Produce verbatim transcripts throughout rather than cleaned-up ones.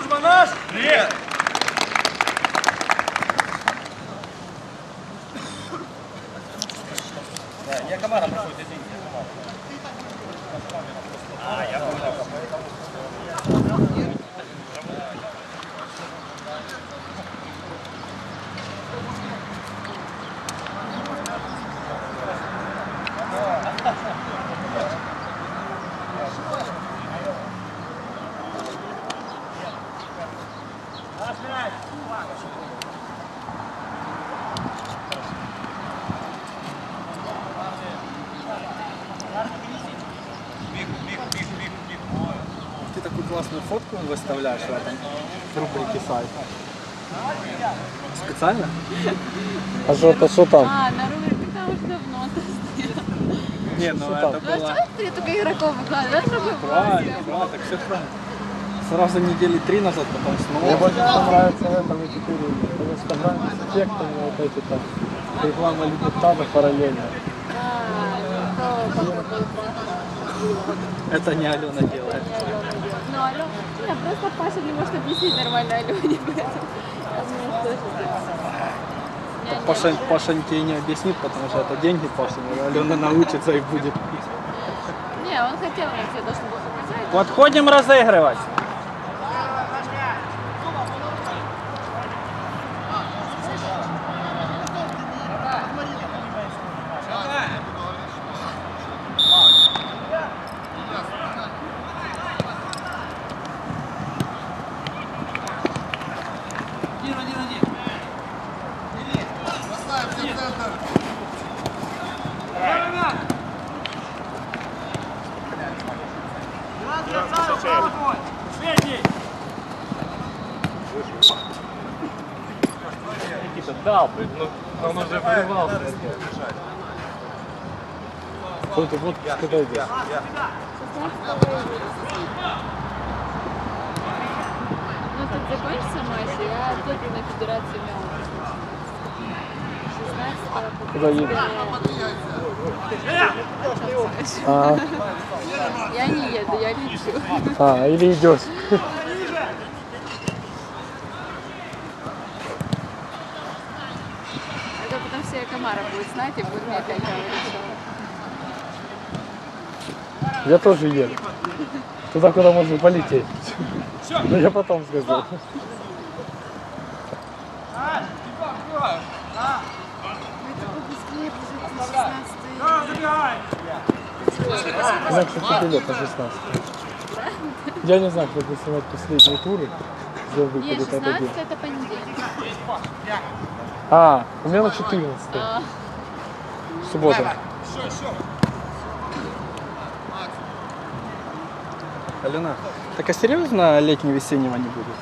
Дима наш? Нет. Да, я команда проходит, извините. А, я понял. Ты такую классную фотку выставляешь в этом рубрике сайта. Специально? А что это что там? А, на рубрике там уже давно это сделано. Не, ну Что это там? Ну а было... что ты только игроков выкладываешь? Да, чтобы Правильно, правильно, так все правильно. Сразу недели три назад, потом Мне снова. больше всего нравится в этом четыре. В Инстаграме с эффектами вот эти там. Реклама лимитада параллельно. А, то попробуй. Это не Алена делает. Ну, Алена, нет, просто Паша не может объяснить нормально Алене, поэтому я думаю, тоже Так Паша, Паша тебе не объяснит, потому что это деньги Паша. Алена научится и будет. Не, он хотел, я тебе должен был показать. Подходим разыгрывать. Дал, блин, ну он уже вырывался. Что ты вот когда идешь? Ну, тут закончится матч, я тут на федерацию мяу. шестнадцатого Куда едешь? по А, Я не еду, я лечу. а, или идешь? Это потом все комара будет знать и будет мне опять говорить, что... Я тоже еду. Туда, куда можно полететь. Но я потом скажу. Значит, что билет на шестнадцатое. Я не знаю, как снимать последние туры. За Не, выходит этот день. шестнадцатое это понедельник. А, у меня на четырнадцатое. А, Суббота. Алена, так а серьезно летнего-весеннего не будет?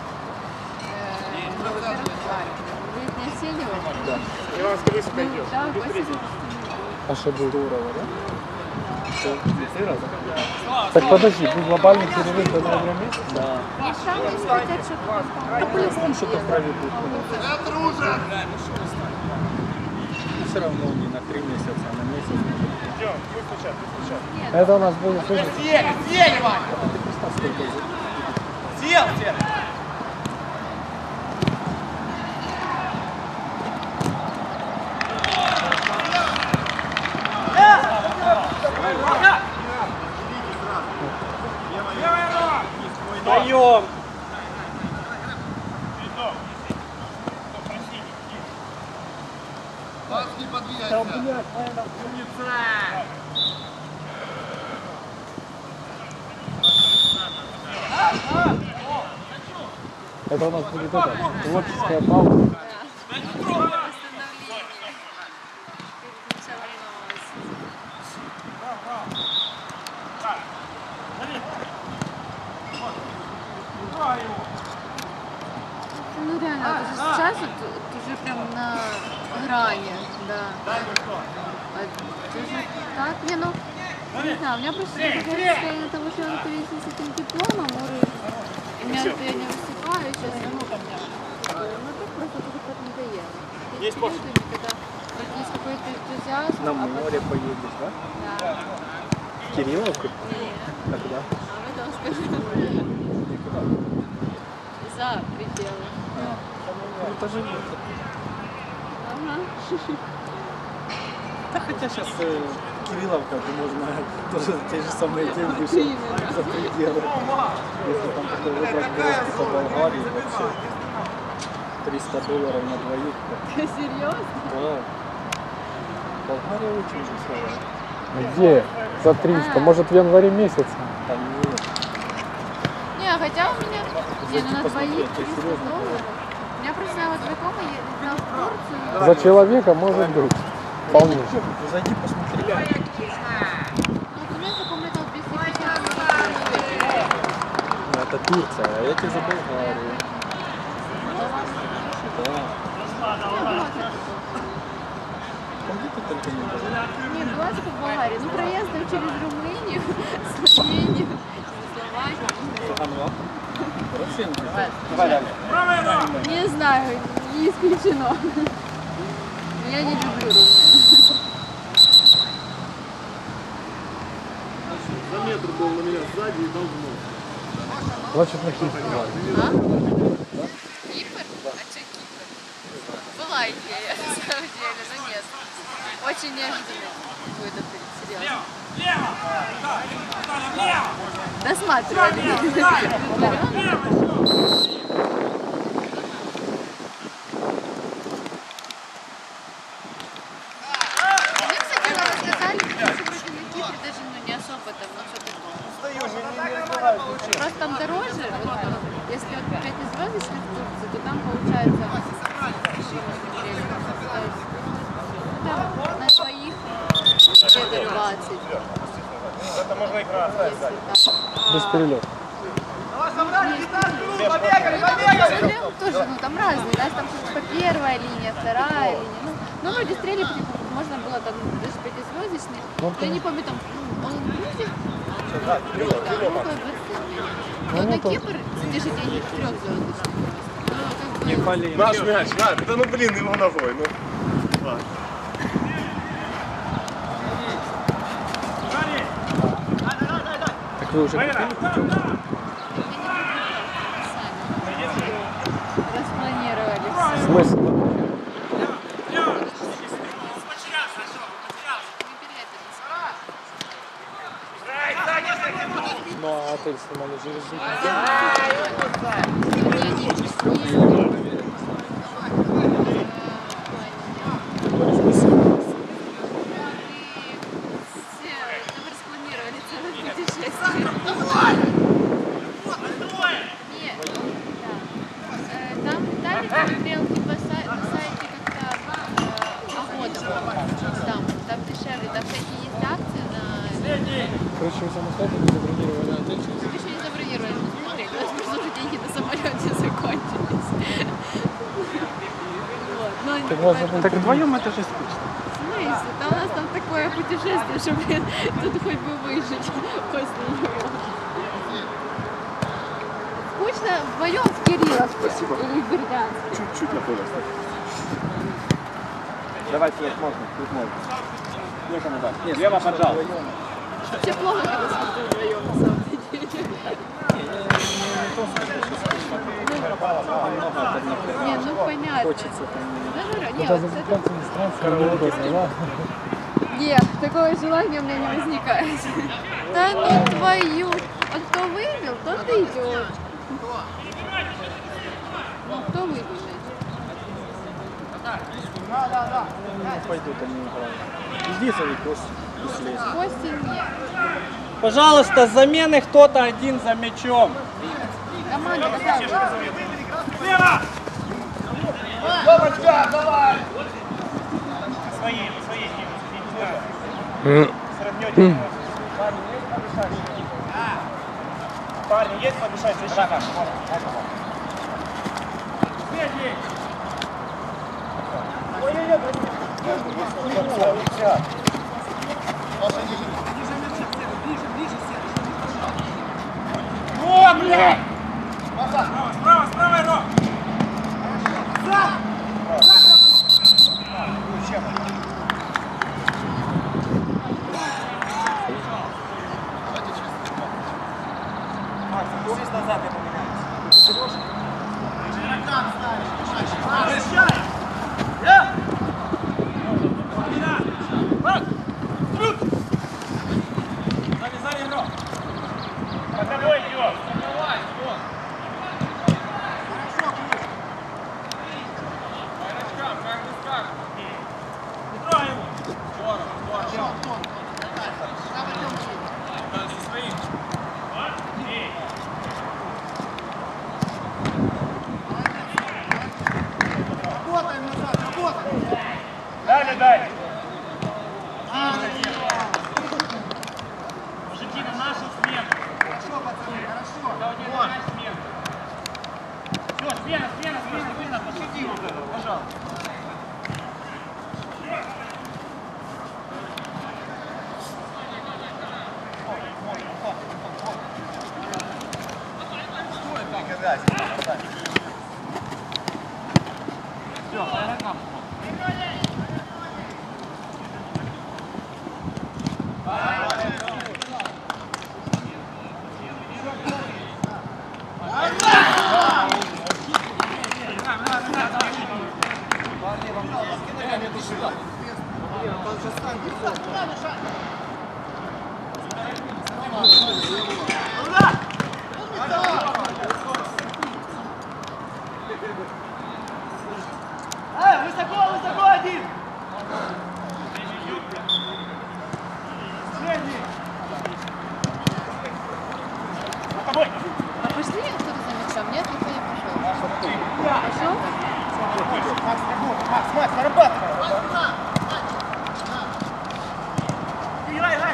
будет не осеннего? Да. Ну, давай посидим. А что будет? Здорово, да? Ты раза? Так подожди, будет глобальный перерыв до ноября месяца? Да. Не шанс хотят что-то. Да по-любому что-то проведут. Все равно не на три месяца, а на месяц. Это у нас будет слышать. Съели, съели, Ваня! Ты представь, сколько будет. Съел, съел! Даем! Да, блядь, это у нас будет это, творческая пауза. Ну реально, вот уже сейчас вот, вот уже прям на грани, да. Вот, уже так, не, ну, не знаю, у меня просто такое состояние того, что я на с этим дипломом, и у меня это я не выступаю сейчас, ну, ну так просто тоже как надоело. Есть периоды, когда вот есть какой-то энтузиазм. На а море потом- поедешь, да? Да. В Кирилловку? Нет. А куда? А потом скажу. Никуда. За поживет. Ага. Да хотя сейчас э, Кирилловка, можно тоже те же самые деньги все за пределы. Если там такой выбрать дорожку по Болгарии, вообще триста долларов на двоих. Ты серьезно? Да. Болгария очень дешевая. Где? За триста. А. Может в январе месяце? Там нет. Не, хотя у меня... Не, ну на посмотреть, двоих я триста серьезно долларов. У меня просто вот знакомый ездил в Турцию. За человека может быть. Вполне. Зайди посмотри. Ну, вот у меня знакомый там двести пятьдесят долларов. Ну, это Турция, а эти за Болгарию. Да. Я была как-то. А где ты только не была? Не, была только в Болгарии. Ну, проездом через Румынию, Словению, Словакию. Ага. Проценты. Не знаю, не исключено. Но я не люблю Румынию. За метр был на меня сзади и дал в нос. Значит, на Кипр. А? Кипр? А что Кипр? Была идея, на самом деле, но нет. Очень неожиданно будет это, серьезно. Досматривали. Мне, кстати, рассказали, что вроде на Кипре даже ну, не особо там, ну что такое. Просто там дороже, вот, если вот пятизвездочных в Турции, то там получается там на двоих где-то двадцать. Это можно играть. Без перелета. Смотрим тоже, ну там разные, да, там по первая линия, вторая линия. Ну, ну вроде стрели можно было там даже пятизвездочные. Ну, Я не помню, там он инклюзив, да, около двадцати. Ну, Но на то- Кипр те же деньги трехзвездочные. Ну, как Не бы, болеем. Наш мяч, на, да ну блин, его ногой, ну. Ладно. Так вы уже купили путевку? распланировали. Смысл? Ну, а отель снимали через Распланировали целое путешествие. Нет, да. Э, Там Виталик смотрел типа сай- на сайте как-то э, охота. Там, там дешевле, там всякие есть акции на... Короче, вы самостоятельно забронировали отель через... Мы еще не забронировали, мы смотрели, у нас просто уже деньги на самолете закончились. Вот, но Так можно было Так вдвоем это же скучно. в смысле? Да у нас там такое путешествие, что, блин, тут хоть бы выжить после него. Скучно вдвоем в Кирилловке или в Бердянске. Чуть-чуть находится. Давай, Свет, можно, тут можно. Некому дать. Нет, Лево скучно поджал. вдвоем. Вообще плохо, когда смотрю вдвоем, на самом деле. Не, не, не, не то, что скучно. Немного от одних Не, ну понятно. хочется там. Даже, Ну, нет, да, вот, за кстати, дистанцию странствия неудобно, да? нет, такое желание у меня не возникает. Да ну твою. А кто выбил, тот и идет. Ну, кто выбил? Не пойдут они играть. Иди зови Костю и слезь. Костя нет. Пожалуйста, с замены кто-то один за мячом. Команда какая? Свои, свои. Парни, есть подышать? Защита. О, блядь! Справа, справа, Ром! Макс, здесь назад я поменяюсь. Далі, далі. Мужики, на нашу смену. Хорошо, пацаны, хорошо. Да, у него одна смена. Все, смена, смена, смена, смена. Пощади вот это, пожалуйста. Все, по игрокам. Эй, высоко, высоко один! Средний! За тобой! А пошли кто-то за мячом? Нет, никто не пошел. Пошел? Макс, работай! Макс, Макс, нарабатывай! Играй, играй!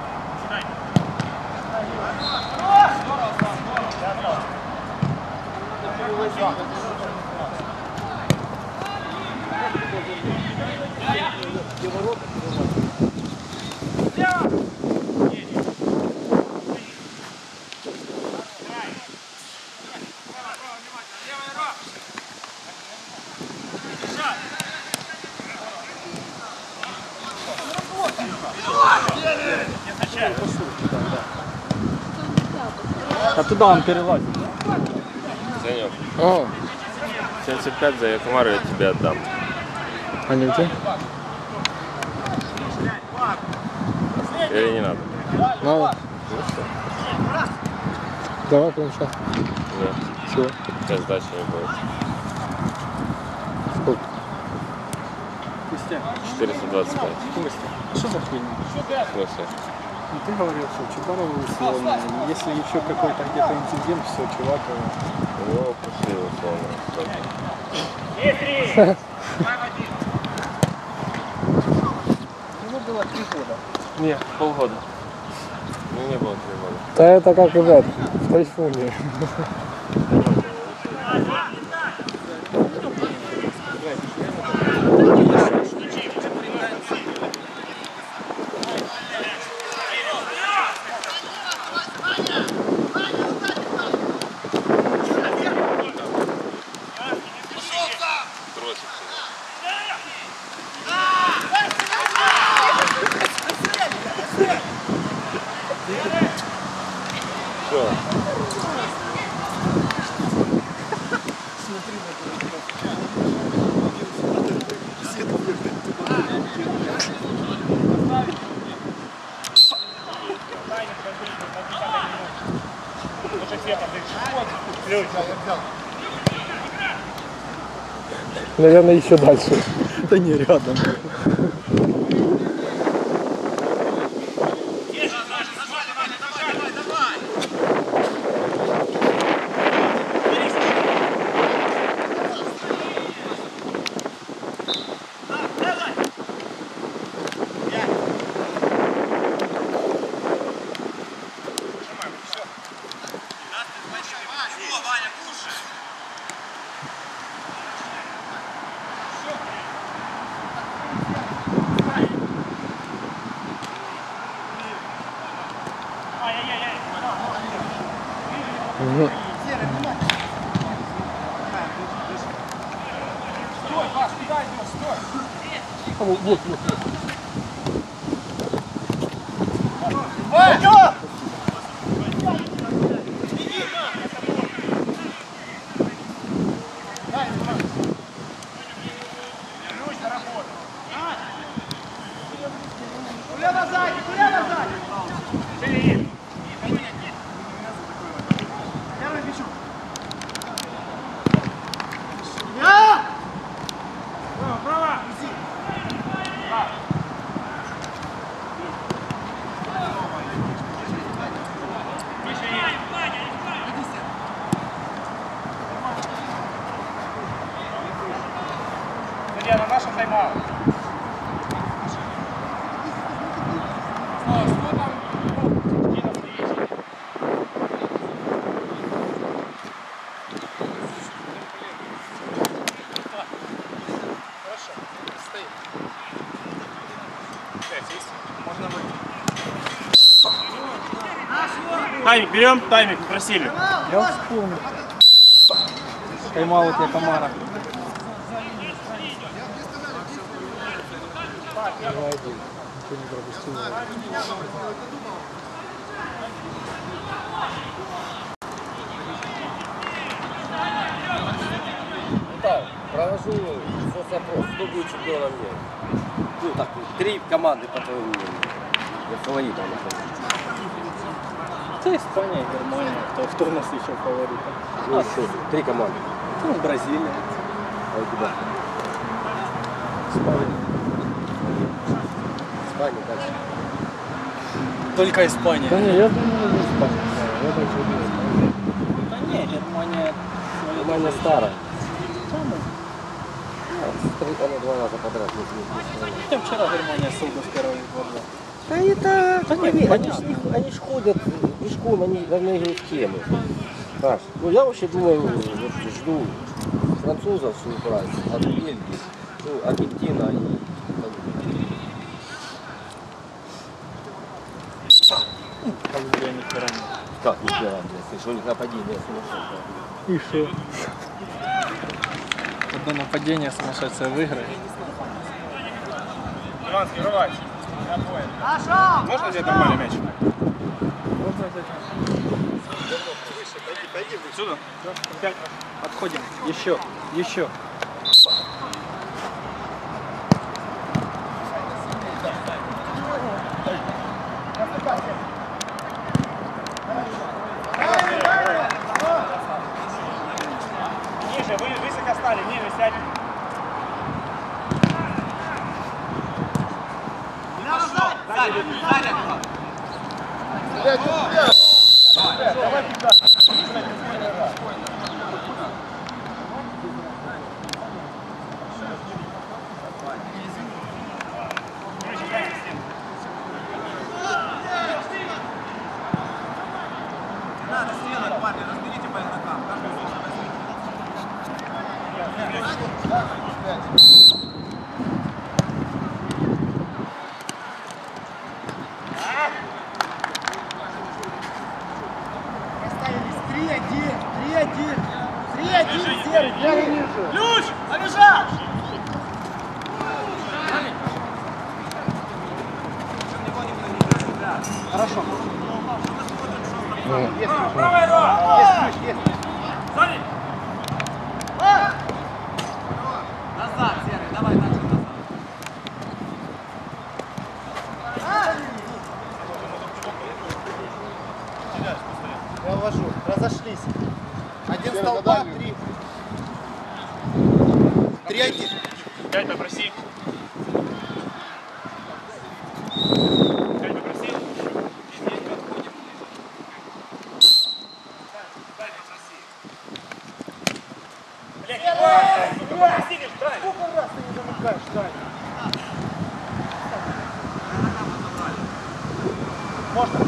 А туда он перелазит. Санек, О, семьдесят пять за Якомару я тебе отдам. а не где? Или не надо? Надо. Давай прямо сейчас. Нет, Все. сейчас сдачи не будет. Сколько? четыреста двадцать пять. Что за хуйня? В смысле? Ну, ты говорил, что Чубарова условно. Если еще какой-то где-то инцидент, все, чувак. Ну, пошли условно. Ему было три года. Нет, полгода. Ну, не было три года. Да это как и в этом, в тайфуне. Все. Наверное, еще дальше. Да не рядом. Вот, вот, вот. Лена, наша тайм-аут. Таймик берем, таймик попросили. Я вспомнил. Тайм-аут для Комара. два один. Ты не пропустил. Так, провожу соцопрос. Кто будет чемпионом мира? Ну так, три команды, по твоему мнению. Я фаворитом нахожу. Это Испания, Германия. Кто, кто у нас еще фаворит? Ну, что, три команды. Ну, Бразилия. А у тебя? Испания. Испания дальше. Только Испания. Да не, я думаю, не Испания. Я даже не Испания. Да не, Германия. Германия старая. Она два раза подряд не изменилась. Хотя вчера Германия Саудовской Аравии была. Да это, Да не, они, они, понятно. ж, не- они ж ходят пешком, они равно играют в темы. Паш, ну я вообще думаю, вот, жду французов сюрприз, от Бельгии, ну, Аргентина и Колумбия не пирамида. как не пират, если что у них нападение сумасшедшее. И что? Одно нападение сумасшедшее выиграет. Иванский, врывайся. Можно взять нормальный мяч? Отсюда? Отходим. Еще. Еще. Ниже, вы высоко стали, ниже сядем. Надо сделать, парни, разберите по игрокам. три один, три один, три один, серый, ключ, побежал! Хорошо. Правая рука! Есть ключ, есть. Сзади! Назад, серый, давай дальше назад. Я ввожу. Разошлись. Один столба, три. Три один. Пять попроси. Пять попроси. Дай попроси. Блядь, Иван, сука, попросили, дай. Сколько раз ты не замыкаешь, Дань? Можно?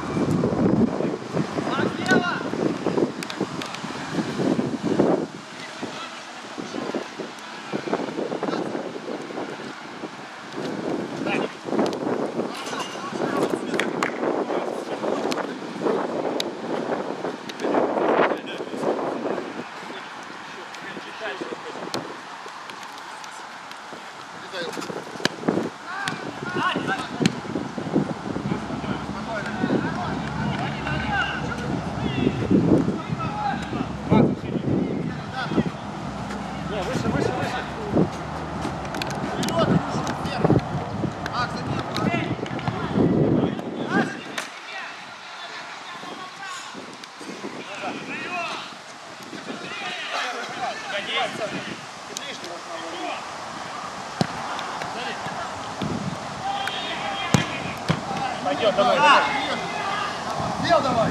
Пойдет, давай, давай. Бел давай.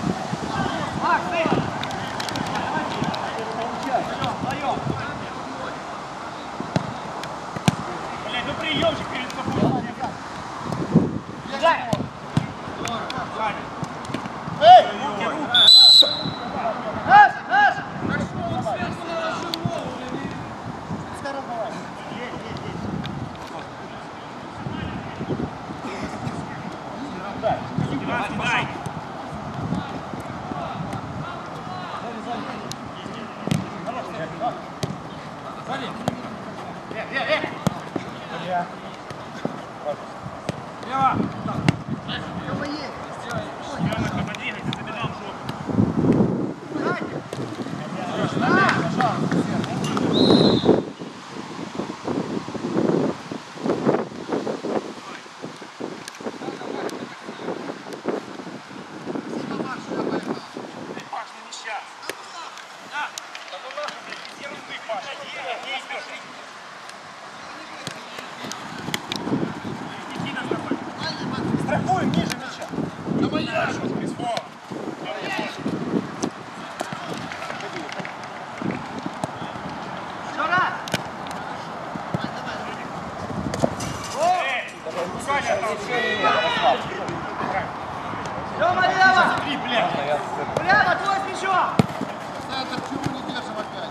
Лево! Лево, подвигайся, забегаем в жопу. Страхуем ниже мяча. Давай я! Тёма, лево! Прямо, твой с мячом! Почему не держим опять?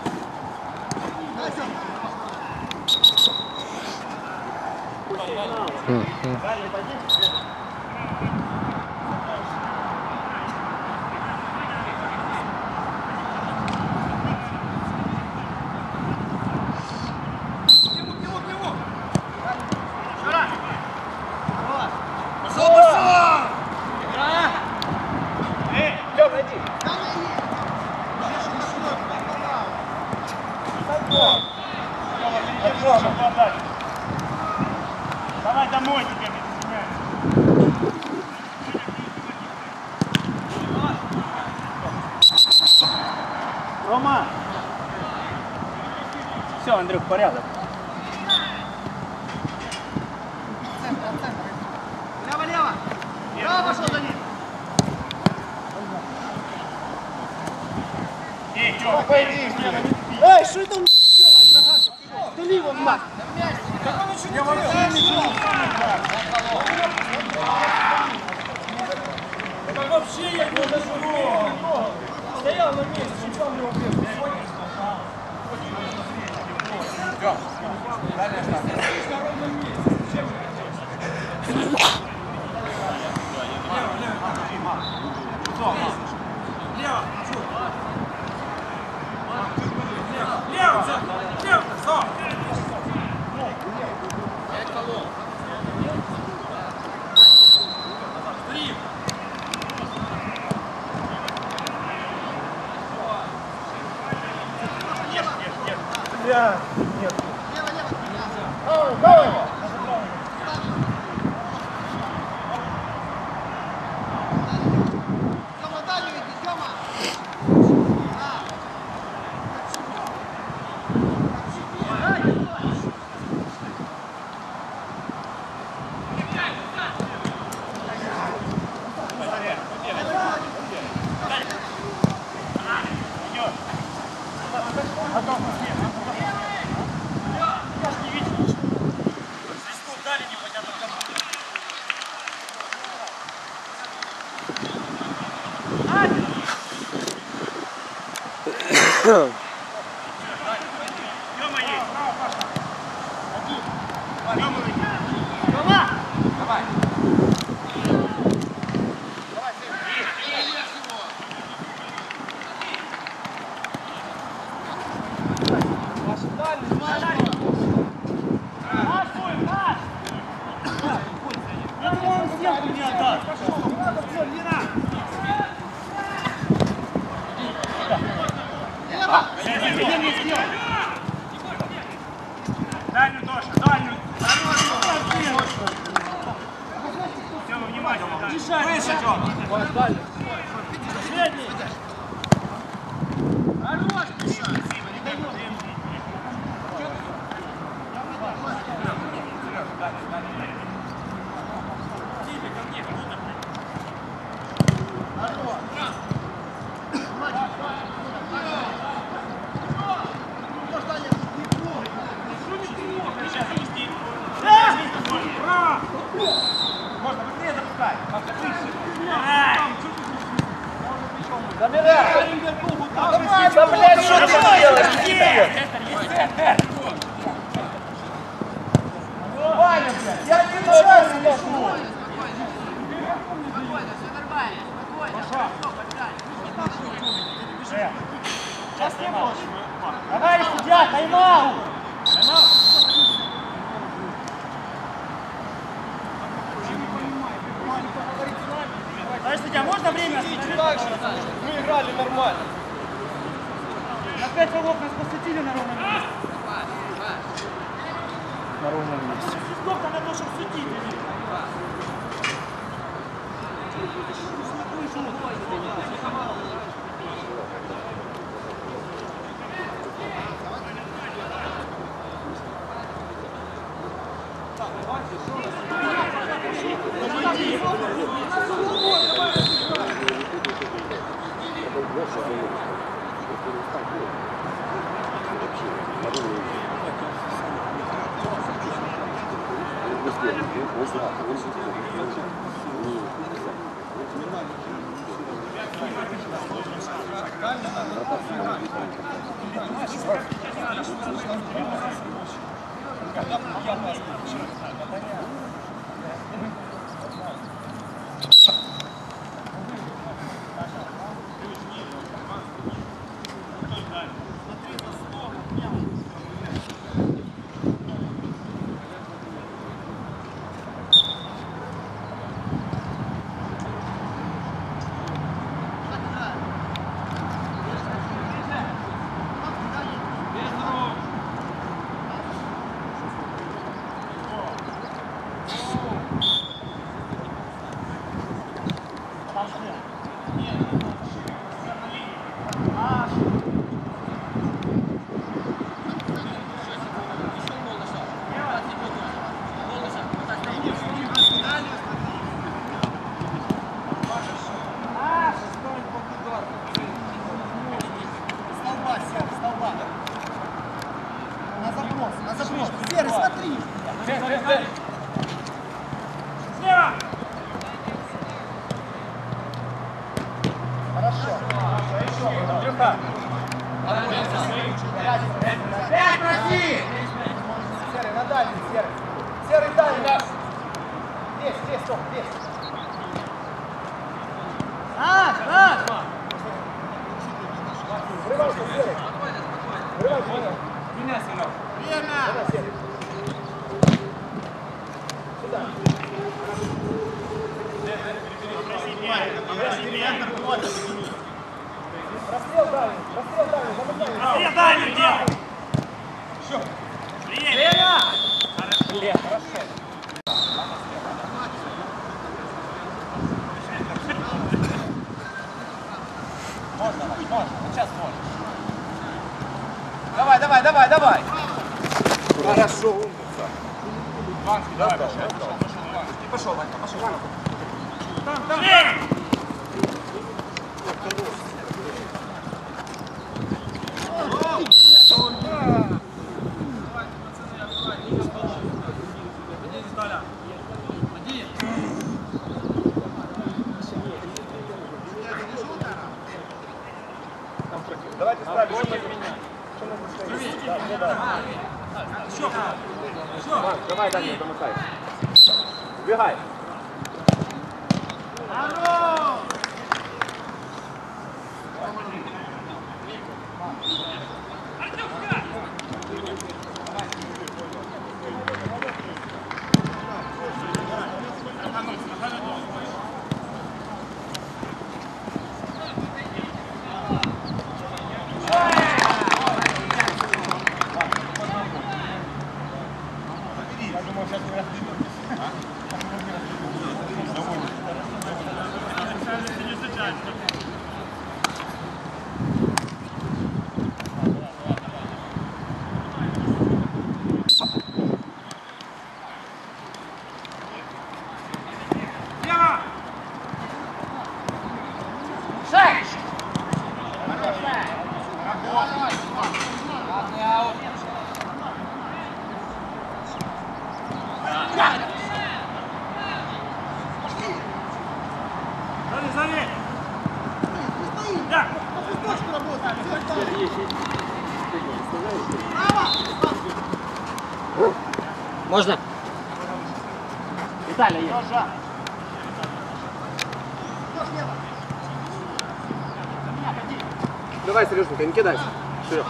Давай домой тебе, извиняюсь. Рома! Все, Андрюх, порядок. Лево, лево! Лево пошел за ним! Эй, Тёма, Пойди! Эй, что это он делает? Ты лево, Макс! Как он еще не делает? как вообще я не вижу. Стоял на месте, чуть сам не убил. Я. Нет. Давай, давай. Тёма, дальше иди, Тёма. Тёма есть. Тёма! Давай. Дальнюю, Тоша, дальнюю. Тёма, внимательно. Выше, Тёма. Средний. Хорош, Миша. Можно быстрее запускать. Забирай. Давай, Да, блядь, что ты делаешь? Ваня, блядь, я не нравится, я Сейчас не можешь. Давай, судья, тайм-аут. Товарищ судья, можно время? Так же, мы играли нормально. На пять голов нас посвятили на ровном месте. На ровном месте. Сколько на то, чтобы судить? Давай, давай, давай, давай. Хорошо, умница. Ванский, давай, пошел. Пошел, Ванька, пошел. Там, там. Давайте ставим. Макс, давай, Даня, замыкай. Убегай. Можно? Виталий, есть. Давай, Сереженька, не кидайся. Вперед.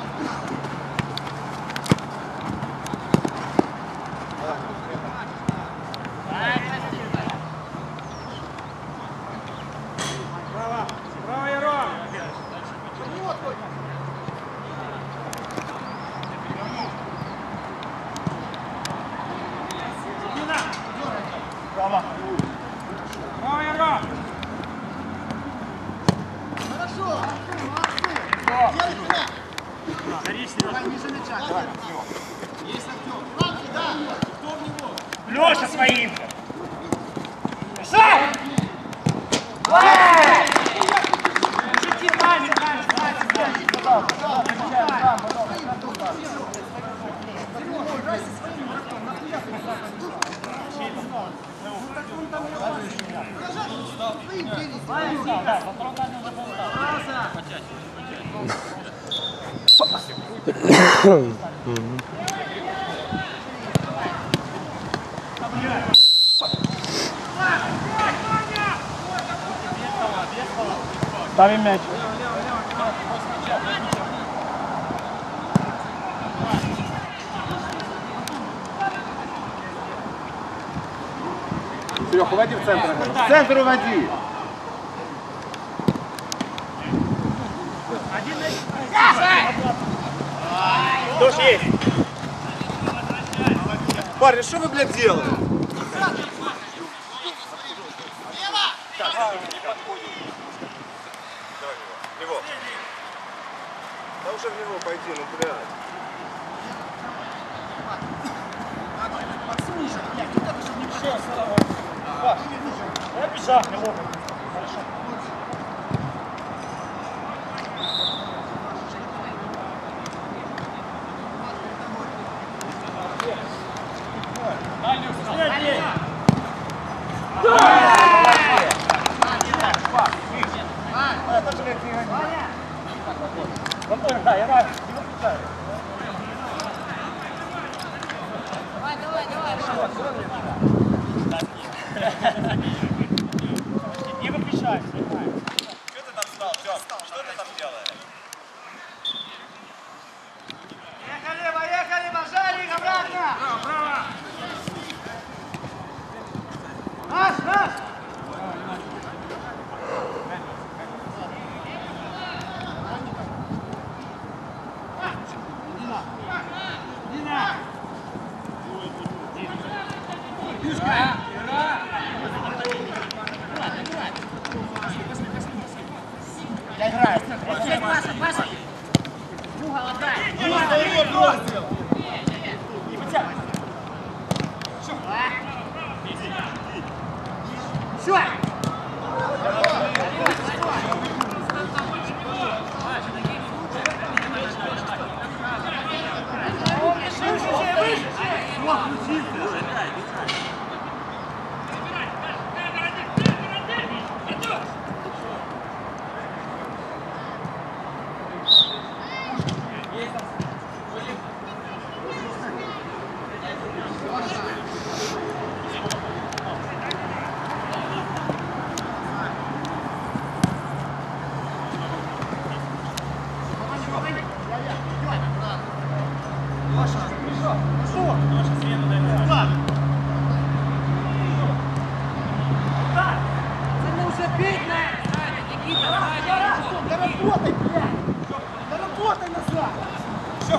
Давай, ниже мяча. Есть Артем. Ладно, да. Кто в него? Леша своим! Леша! Шути нами, нами, Ставим мяч. Серега, уводи в центр. В центр уводи. Кто ж есть? Парни, что вы, блядь, делаете? Его. Да уже в него пойди, ну, блядь. Я бежал, не лопал. Хорошо. Да, я рад. Давай, давай, давай. Не выключай, снимай. Что ты там стал, Тём? Что ты там делаешь? Поехали, поехали, Бажарик, обратно! Браво, браво! Наш, наш! Дина! Дина! Дина! Я играю. Паша, Паша. Угол отдай. Не вытягивай. Все! Доработай, блядь! Доработай назад! Все!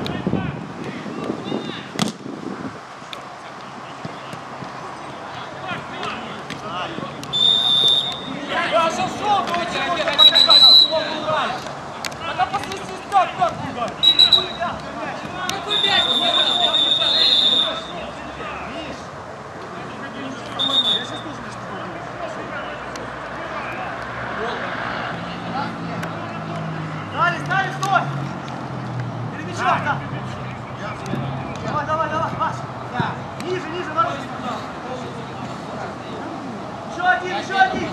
Я же шел, надо посвистеть так, так, какой мяч? Дали, дали, стой! Перемещай, да! Давай, давай, давай, Паш! Да. Ниже, ниже, ворот! Еще один, еще один!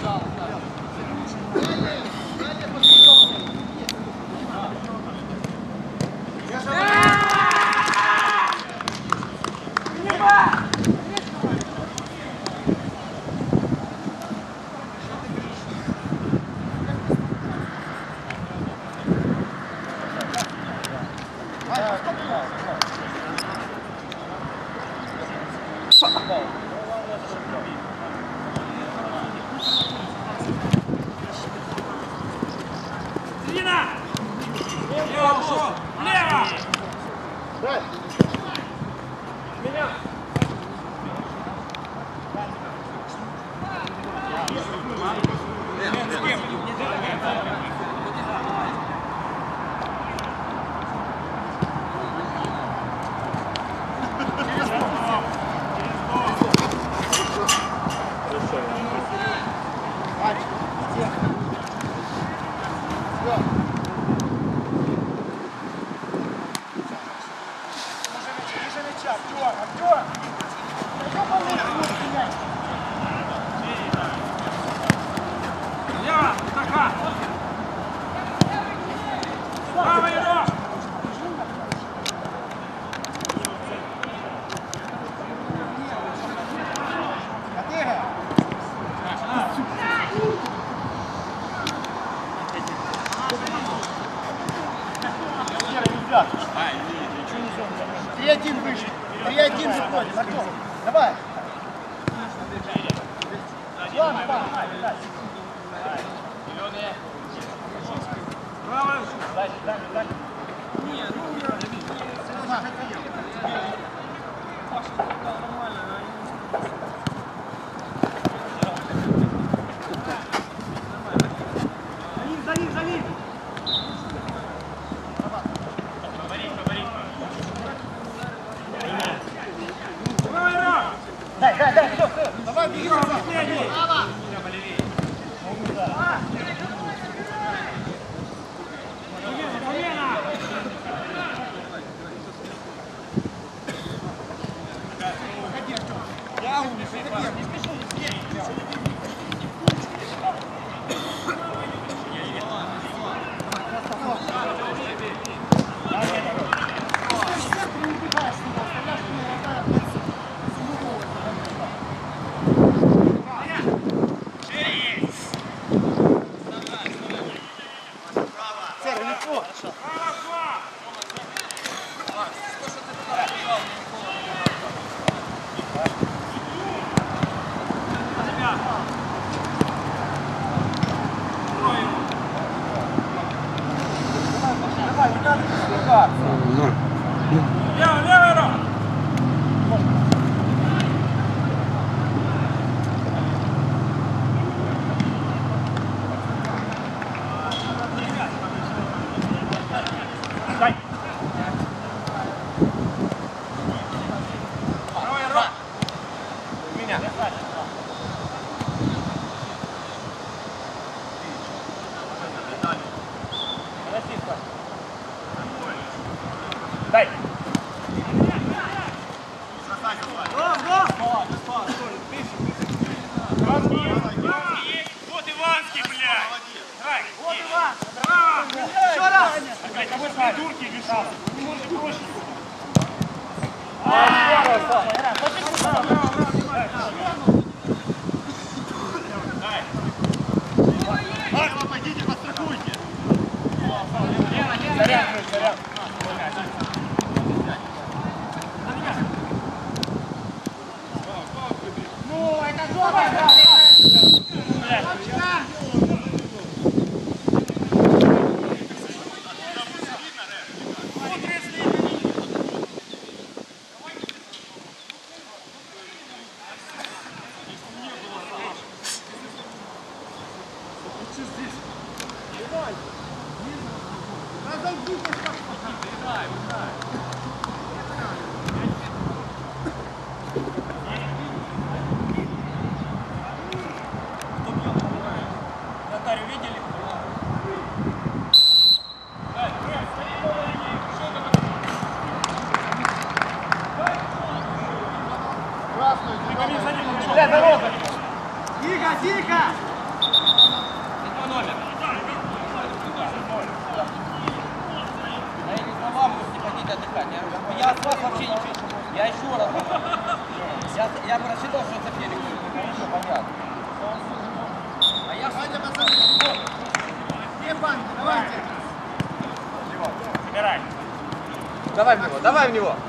Дина! Влево! Влево! Меня! Лево, атака! Право, игрок! три один выше. три один выходит. Артем, давай. Ладно, давай, дай. Право! Дай, дай, дай. За ним, за ним, за ним. Дай, дай, дай, все, все. Давай, беги, последний. Право. Я умер, не спешу, не спешу. Лево, лево, Ром! Дай! Давай, Ром! Меня! Дай! Вот Иванский, блядь! Драй! Вот Иван! Браво! Еще раз! Блядь, а вы придурки решал! Не можете проще! Дай! Пойдите, подстрахуйте! Сорян, сорян! Ну, это жопа, блядь! Вратарь увидели? Бля, дорога! Тихо, тихо! номер. Я не на вам не хотите отдыхать. Я, я от вас вообще ничего. Я еще раз. Я, я бы рассчитал, что это Феликс. Хорошо, понятно. А я... Степан, давайте! Собирай. Давай в него, давай в него.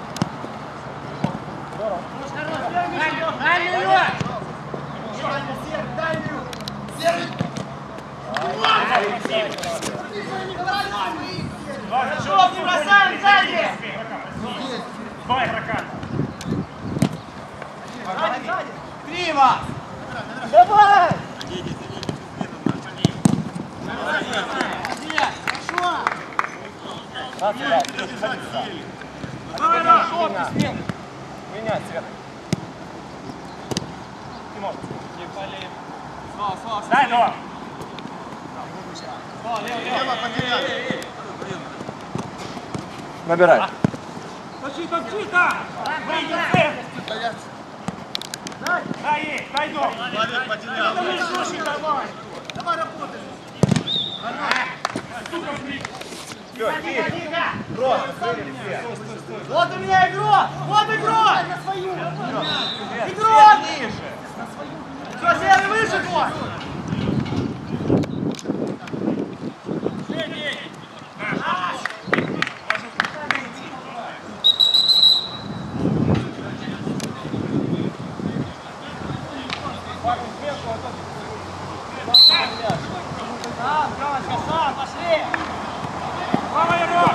Шов, не бросаем сзади! Два игрока. Сзади, сзади! Криво! Давай! Менять цвет. Ты можешь. Дай, давай. Лево потеряли. Набирай. Точи, точи, да! Выйди, сын! Дай, ей, дай дом! Человек потерял. Давай! Давай работай! Вот у меня игрок! Вот игрок! Игрок! Все, Серый, выше твой! Сам, Леночка, сам, пошли! Слава Егор!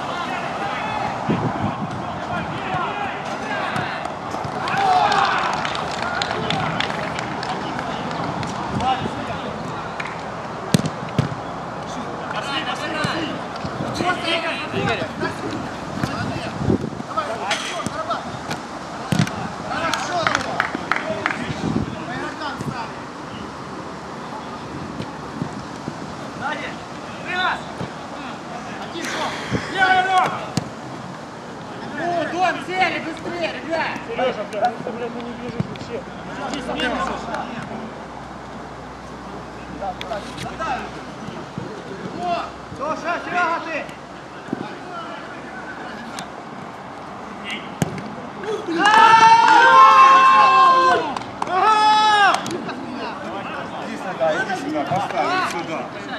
Слушай, Серега, ты! Иди сюда, иди сюда, поставь сюда.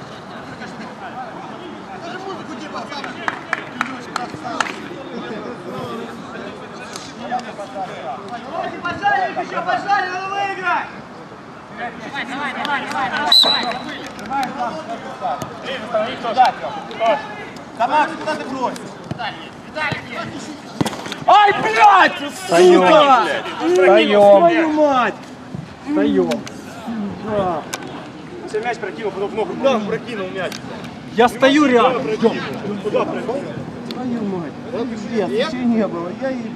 Пожали еще, пожали, надо выиграть! Давай, давай, давай, давай, давай, давай! Тамак, куда ты бросил? Ай, блядь! Встаем! Встаем! Твою мать! Встаем! Да. Все мяч прокинул, потом в ногу. Куда он прокинул мяч? Я стою рядом. Куда прокинул? Твою мать! Пиздец, ничего не было. Я и...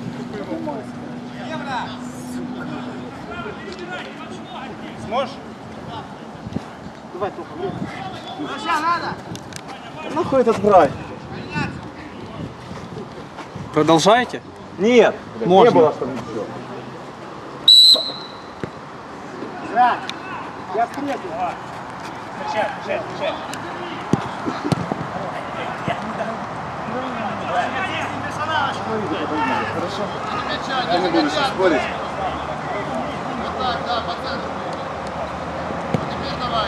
Сможешь? Давай, Тоха, блядь. Ну сейчас надо! Нахуй этот брать? Продолжаете? Нет. Можно. Не было, что ли, ничего. Да! Я встретил! Встречай, встречай, встречай! Хорошо. Я не буду сейчас спорить. Вот так, да, по центру. Теперь давай.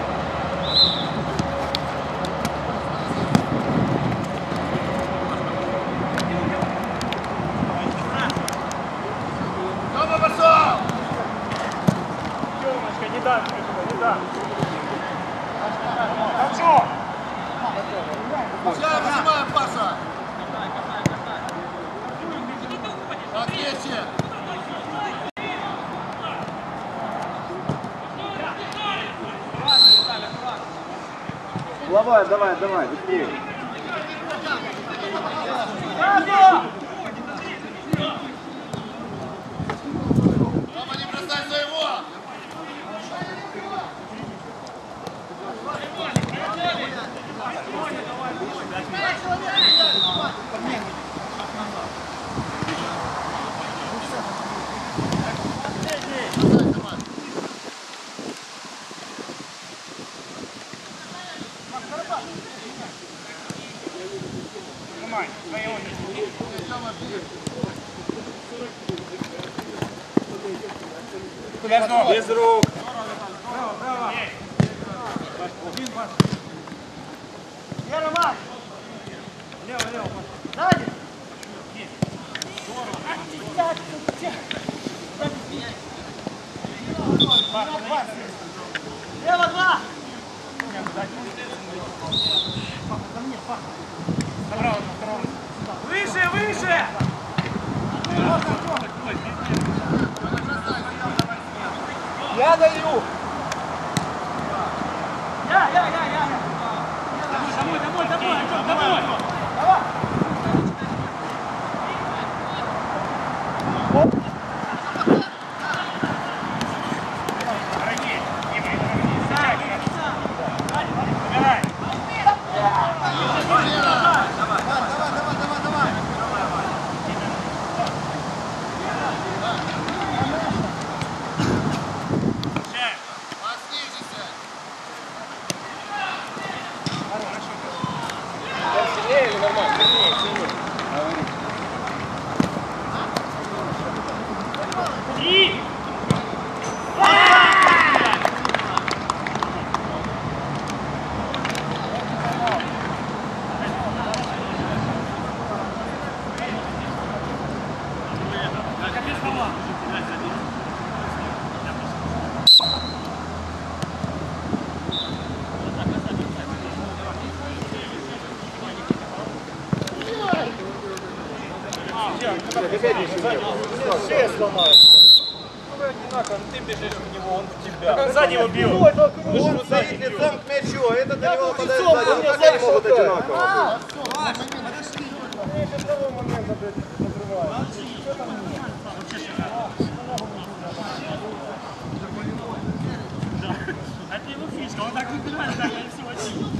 Тёма пошел! Тёмочка, не дай мне туда, не дай! Хочу! Сейчас вызываем, Паша! Отвечи! Давай, давай, давай, быстрее. Тома, не бросай своего! Без рук. Лево, Макс! Лево, лево, сзади! Лево, два! Выше, выше! Я даю. Я, я, я, я, я. Домой, домой, домой, Артём, домой. Давай. Давай, давай, давай, давай, давай! Шея сломается. Ты бежишь в него, он в тебя. Сзади его бил. Он стоит лицом к мячу, а этот на него подает сзади. Ну как они могут одинаково? Это его фишка, он так выбирает, так они всего один.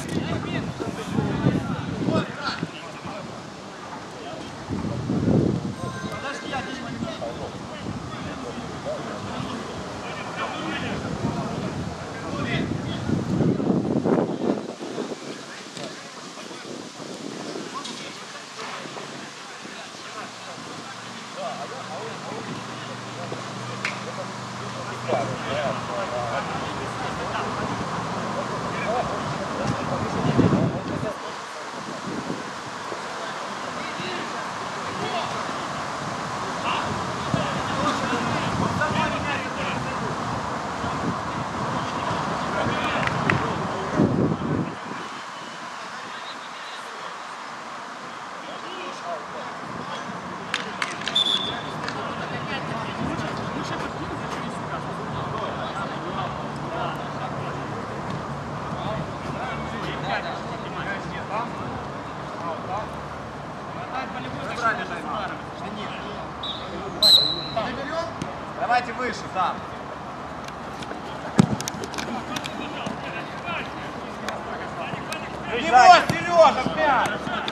Давайте выше, там. Не брось, Сережа, мяч!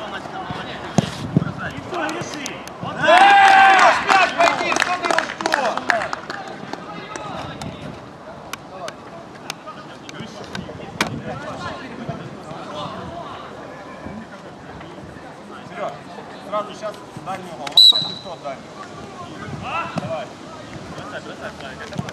Никто не реши. Сереж, мяч пойди, что ты его ждешь? Сереж, сразу сейчас дальний угол. Ты кто дальний? Давай. Бросай, бросай, правильно.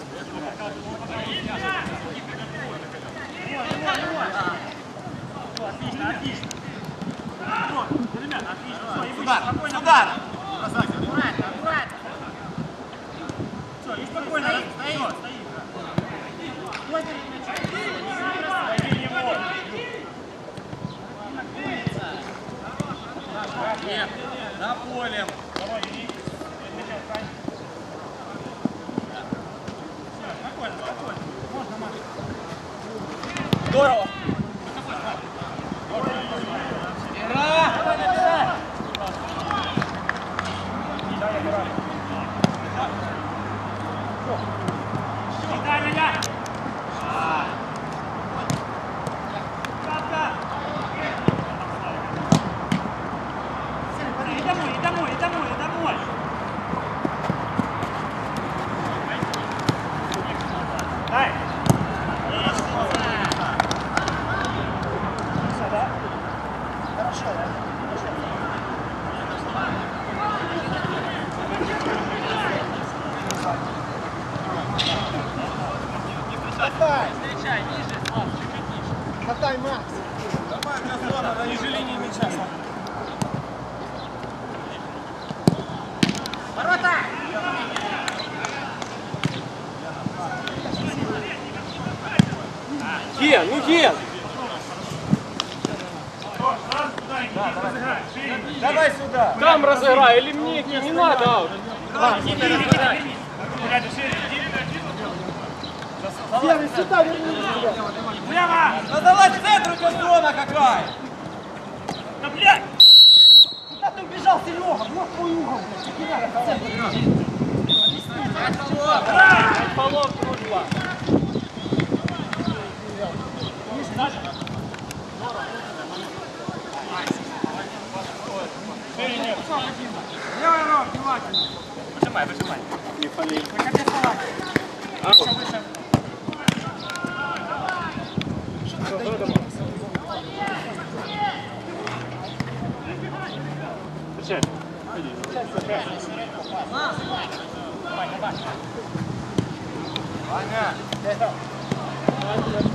Отлично, отлично. Ребята, отлично. Все, и Сюда, спокойно. сюда! Аккуратно, аккуратно. Все, и спокойно. Стоит, стоит. Ой, его. Нет, на поле. Давай, иди. Мячай, Сань. Все, спокойно, спокойно. Можно, Маша. Здорово! Катай, Макс. Ниже линии мяча. Ворота! Ген, ну Ген! Давай сюда. Там разыграй, или мне не, не надо аут. Серый, сюда верни. Прямо! Ну давай в центр, у тебя зона какая. Да блядь! Куда ты убежал, Серега? Вот твой угол. Полов, дружба. Левый рог, внимательно! Выжимай, выжимай. Не фали. Выходи с лапы. Выше, выше. Ваня!